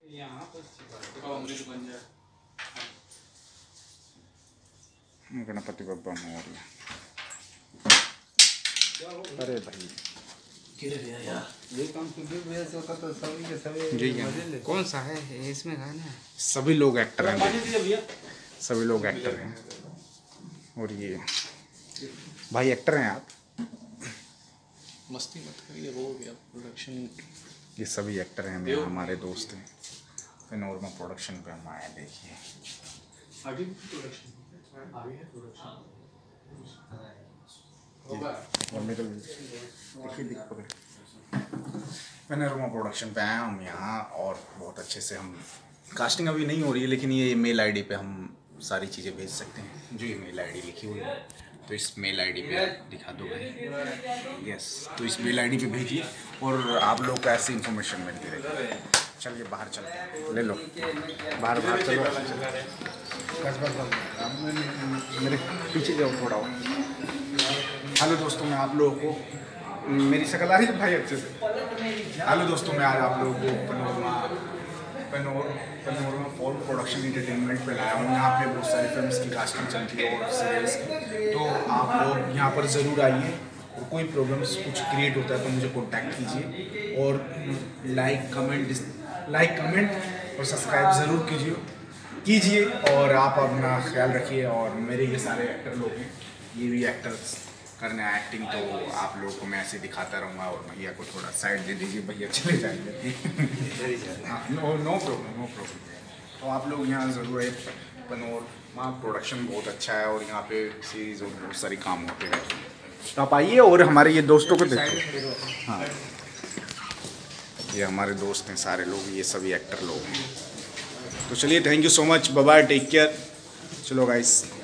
गणपति बप्पा मोरया। अरे भाई ये काम भैया से होता तो सभी के सभी जी। कौन सा है इसमें गाना? सभी लोग एक्टर हैं, सभी लोग एक्टर हैं। और ये भाई एक्टर हैं आप। मस्ती मत करिए, वो हो गया प्रोडक्शन। ये सभी एक्टर हैं, मेरे हमारे दोस्त हैं। पेनोरमा प्रोडक्शन पे हम आए। देखिए आगे प्रोडक्शन आगे है प्रोडक्शन। पेनोरमा प्रोडक्शन पे आए हम यहाँ, और बहुत अच्छे से हम कास्टिंग अभी नहीं हो रही है, लेकिन ये मेल आईडी पे हम सारी चीज़ें भेज सकते हैं। जो ये मेल आईडी लिखी हुई है, तो इस मेल आईडी पे दिखा दो भाई। यस, तो इस मेल आईडी पे भेजिए और आप लोग को ऐसी इन्फॉर्मेशन मिलती रहेगी। चलिए बाहर चलते हैं, ले लो बाहर बाहर चलो। मेरे पीछे जाओ थोड़ा। हेलो दोस्तों, मैं आप लोगों को, मेरी शक्ल आ रही है भाई अच्छे से? हेलो दोस्तों, मैं आज आप लोगों को पेनोरमा फॉल प्रोडक्शन एंटरटेनमेंट पे लाया हूँ। यहाँ पे बहुत सारी फिल्म्स की कास्टिंग चलती है और सीरियल्स की, तो आप लोग यहाँ पर ज़रूर आइए। और कोई प्रॉब्लम्स कुछ क्रिएट होता है तो मुझे कॉन्टैक्ट कीजिए, और लाइक कमेंट और सब्सक्राइब ज़रूर कीजिए। और आप अपना ख्याल रखिए। और मेरे ये सारे एक्टर लोग हैं, ये भी एक्टर्स करने आए एक्टिंग, तो आप लोगों को मैं ऐसे दिखाता रहूँगा। और भैया को थोड़ा साइड दे दीजिए, भैया चले जाएंगे। हाँ, नो प्रॉब्लम। तो आप लोग यहाँ ज़रूर आए। पेनोरमा प्रोडक्शन बहुत अच्छा है, और यहाँ पे सीरीज़ और बहुत सारी काम होते हैं, तो आप आइए और हमारे ये दोस्तों को देखिए। हाँ, ये हमारे दोस्त हैं सारे लोग, ये सभी एक्टर लोग हैं। तो चलिए, thank you so much, bye bye, take care. चलो गाइस।